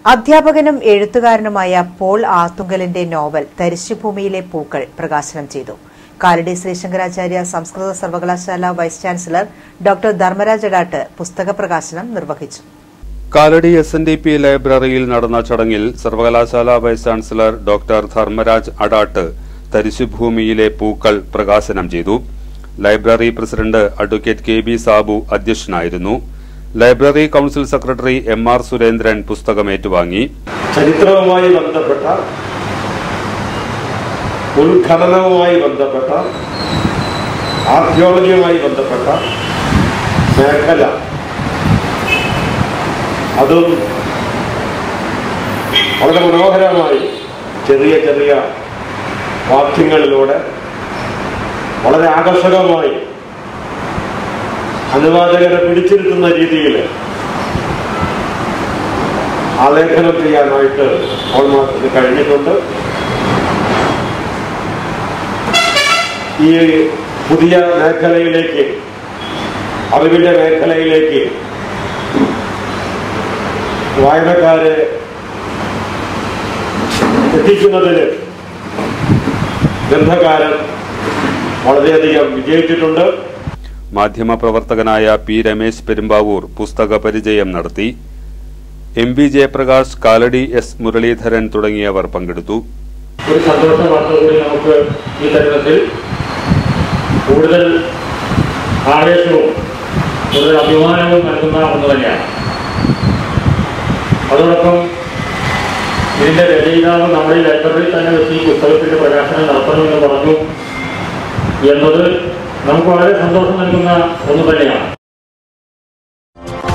അധ്യാപകനും എഴുത്തുകാരനുമായ Paul ആർത്തുങ്കലിന്റെ novel തരിശുഭൂമിയിലെ പൂക്കൾ പ്രകാശനം ചെയ്തു. കാലടി ശ്രീശങ്കരാചാര്യ സംസ്കൃത സർവകലാശാല vice chancellor doctor Dharmaraj Adat പുസ്തക പ്രകാശനം നിർവഹിച്ചു. കാലടി SNDP ലൈബ്രറിയിൽ നടന്ന ചടങ്ങിൽ സർവകലാശാല vice chancellor doctor Dharmaraj Adat തരിശുഭൂമിയിലെ പൂക്കൾ പ്രകാശനം ചെയ്തു. Library president advocate KB Sabu അധ്യക്ഷനായിരുന്നു. Library council secretary MR Surendran പുസ്തകം ഏറ്റുവാങ്ങി. ചരിത്രവുമായി ബന്ധപ്പെട്ട ഉത്ഖനനവുമായി ബന്ധപ്പെട്ട ആർക്കിയോളജിയുമായി ബന്ധപ്പെട്ട മേഖല അതും വളരെ മനോഹരമായി ചെറിയ ചെറിയ വാക്യങ്ങളിലൂടെ വളരെ ആകർഷകമായി അനുവാചകരെ പിടിച്ചിരുത്തുന്ന രീതിയിൽ ആലേഖനം ചെയ്യാനായിട്ട് ഓൾമാർക്കിന് കഴിഞ്ഞിട്ടുണ്ട്. ഈ പുതിയ മേഖലയിലേക്ക്, അറിവിന്റെ മേഖലയിലേക്ക് വായനക്കാരെ എത്തിക്കുന്നതിന് ഗ്രന്ഥകാരൻ വളരെയധികം വിജയിച്ചിട്ടുണ്ട്. മാധ്യമപ്രവർത്തകനായ P രമേശ് പെരുമ്പാവൂർ പുസ്തക പരിചയം നടത്തി. MV ജയപ്രകാശ്, കാലടി S മുരളീധരൻ തുടങ്ങിയവർ പങ്കെടുത്തു. ഒരു സന്തോഷ വാർത്ത കൂടി നമുക്ക് ഈ തരുണത്തിൽ കൂടുതൽ ആവേശവും കൂടുതൽ അഭിമാനവും നൽകുന്ന ഒന്ന് തന്നെയാണ്. അതോടൊപ്പം ഇതിന്റെ രചയിതാവ് നമ്മുടെ ലൈബ്രറിയിൽ തന്നെ വെച്ച് ഈ പുസ്തകത്തിന്റെ പ്രകാശനം നടത്തണമെന്ന് പറഞ്ഞു എന്നത് നമുക്ക് വളരെ സന്തോഷം നൽകുന്ന ഒന്ന് തന്നെയാണ്.